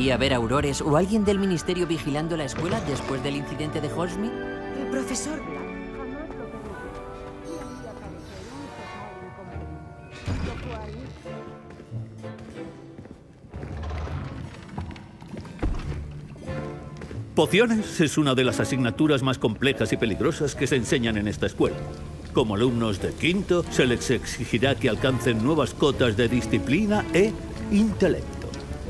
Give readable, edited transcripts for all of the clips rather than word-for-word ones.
¿Podría haber aurores o alguien del ministerio vigilando la escuela después del incidente de Hogsmeade? El profesor Black Pociones es una de las asignaturas más complejas y peligrosas que se enseñan en esta escuela. Como alumnos de quinto, se les exigirá que alcancen nuevas cotas de disciplina e intelecto.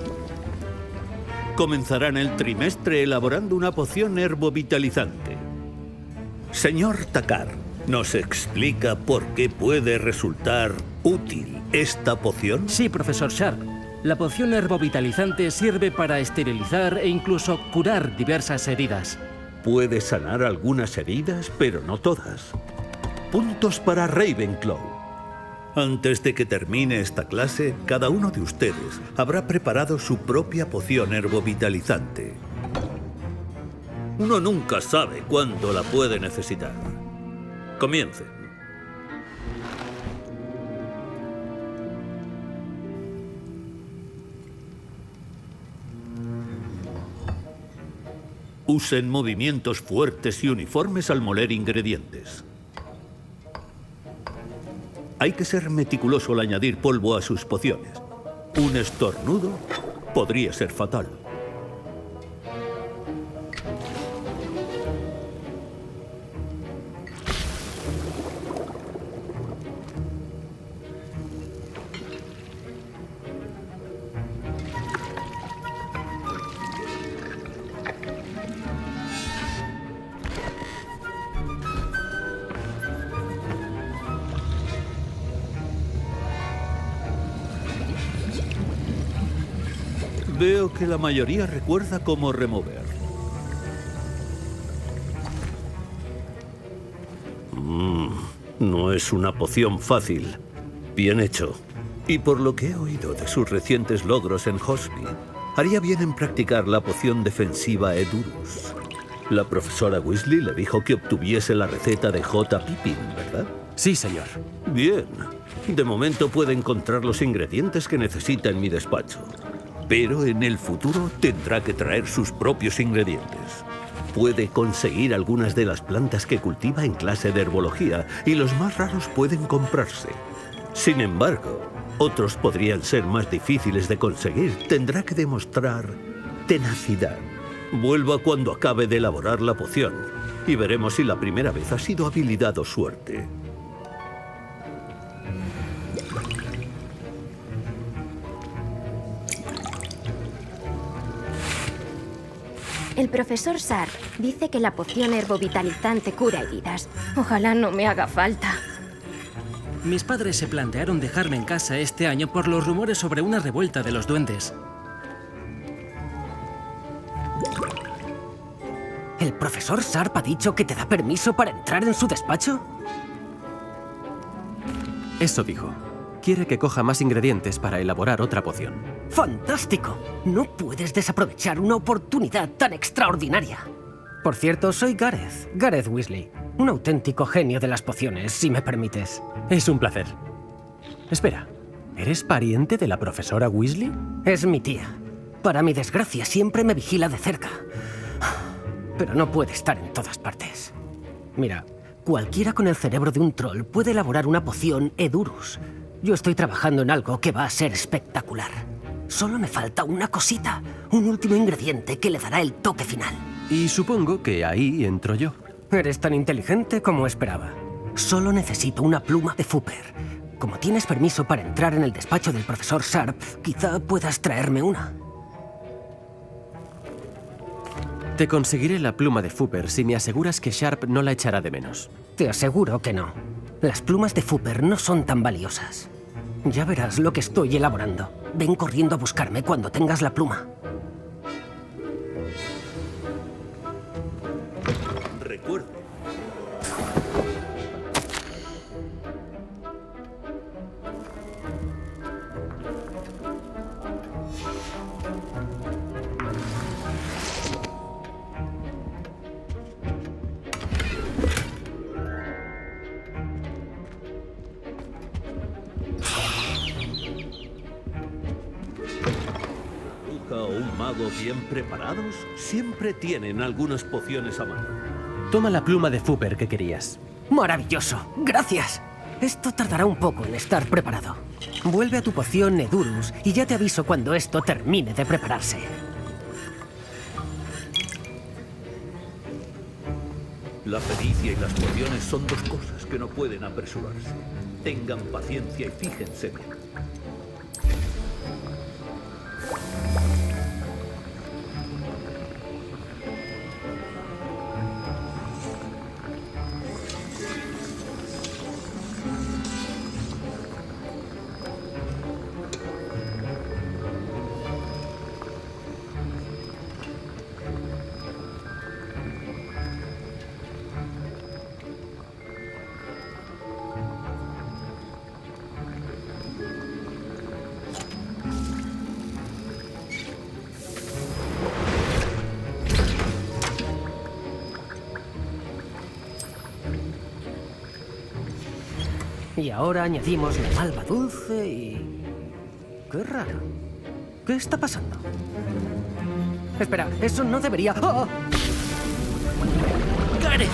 Comenzarán el trimestre elaborando una poción herbovitalizante. Señor Takar, ¿nos explica por qué puede resultar útil esta poción? Sí, profesor Sharp. La poción herbovitalizante sirve para esterilizar e incluso curar diversas heridas. Puede sanar algunas heridas, pero no todas. Puntos para Ravenclaw. Antes de que termine esta clase, cada uno de ustedes habrá preparado su propia poción herbovitalizante. Uno nunca sabe cuándo la puede necesitar. Comiencen. Usen movimientos fuertes y uniformes al moler ingredientes. Hay que ser meticuloso al añadir polvo a sus pociones. Un estornudo podría ser fatal. Veo que la mayoría recuerda cómo remover. No es una poción fácil. Bien hecho. Y por lo que he oído de sus recientes logros en Hogsmeade, haría bien en practicar la poción defensiva Edurus. La profesora Weasley le dijo que obtuviese la receta de J. Pippin, ¿verdad? Sí, señor. Bien. De momento puede encontrar los ingredientes que necesita en mi despacho. Pero en el futuro tendrá que traer sus propios ingredientes. Puede conseguir algunas de las plantas que cultiva en clase de herbología y los más raros pueden comprarse. Sin embargo, otros podrían ser más difíciles de conseguir. Tendrá que demostrar tenacidad. Vuelva cuando acabe de elaborar la poción y veremos si la primera vez ha sido habilidad o suerte. El profesor Sharp dice que la poción herbovitalizante cura heridas. Ojalá no me haga falta. Mis padres se plantearon dejarme en casa este año por los rumores sobre una revuelta de los duendes. ¿El profesor Sharp ha dicho que te da permiso para entrar en su despacho? Eso dijo. Quiere que coja más ingredientes para elaborar otra poción. ¡Fantástico! No puedes desaprovechar una oportunidad tan extraordinaria. Por cierto, soy Gareth Weasley. Un auténtico genio de las pociones, si me permites. Es un placer. Espera, ¿eres pariente de la profesora Weasley? Es mi tía. Para mi desgracia, siempre me vigila de cerca. Pero no puede estar en todas partes. Mira, cualquiera con el cerebro de un troll puede elaborar una poción Edurus. Yo estoy trabajando en algo que va a ser espectacular. Solo me falta una cosita, un último ingrediente que le dará el toque final. Y supongo que ahí entro yo. Eres tan inteligente como esperaba. Solo necesito una pluma de Fooper. Como tienes permiso para entrar en el despacho del profesor Sharp, quizá puedas traerme una. Te conseguiré la pluma de Fooper si me aseguras que Sharp no la echará de menos. Te aseguro que no. Las plumas de Fooper no son tan valiosas. Ya verás lo que estoy elaborando. Ven corriendo a buscarme cuando tengas la pluma. Recuerde. O un mago estómago bien preparados, siempre tienen algunas pociones a mano. Toma la pluma de Fooper que querías. ¡Maravilloso! ¡Gracias! Esto tardará un poco en estar preparado. Vuelve a tu poción Edurus y ya te aviso cuando esto termine de prepararse. La pericia y las pociones son dos cosas que no pueden apresurarse. Tengan paciencia y fíjense bien. Y ahora añadimos la malva dulce y... ¡Qué raro! ¿Qué está pasando? Espera, eso no debería... ¡Oh! ¡Gareth!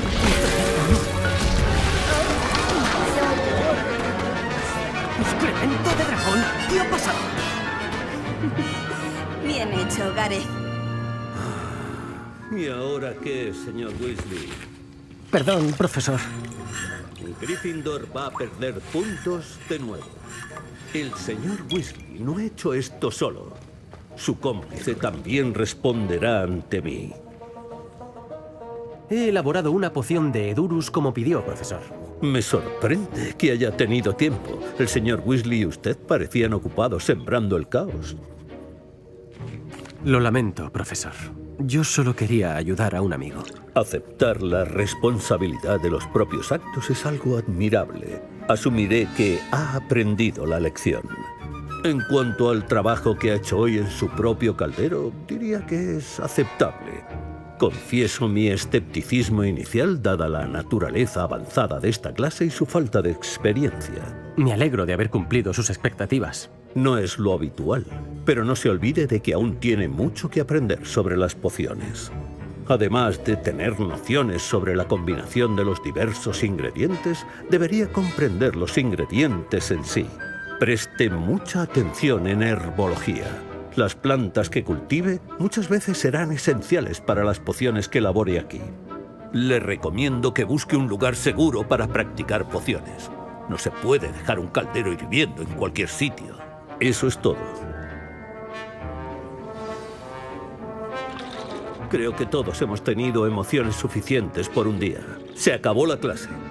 ¡Excremento de dragón! ¿Qué ha pasado? Bien hecho, Gareth. ¿Y ahora qué, señor Weasley? Perdón, profesor. Gryffindor va a perder puntos de nuevo. El señor Weasley no ha hecho esto solo. Su cómplice también responderá ante mí. He elaborado una poción de Edurus como pidió, profesor. Me sorprende que haya tenido tiempo. El señor Weasley y usted parecían ocupados sembrando el caos. Lo lamento, profesor. Yo solo quería ayudar a un amigo. Aceptar la responsabilidad de los propios actos es algo admirable. Asumiré que ha aprendido la lección. En cuanto al trabajo que ha hecho hoy en su propio caldero, diría que es aceptable. Confieso mi escepticismo inicial dada la naturaleza avanzada de esta clase y su falta de experiencia. Me alegro de haber cumplido sus expectativas. No es lo habitual, pero no se olvide de que aún tiene mucho que aprender sobre las pociones. Además de tener nociones sobre la combinación de los diversos ingredientes, debería comprender los ingredientes en sí. Preste mucha atención en herbología. Las plantas que cultive muchas veces serán esenciales para las pociones que elabore aquí. Le recomiendo que busque un lugar seguro para practicar pociones. No se puede dejar un caldero hirviendo en cualquier sitio. Eso es todo. Creo que todos hemos tenido emociones suficientes por un día. Se acabó la clase.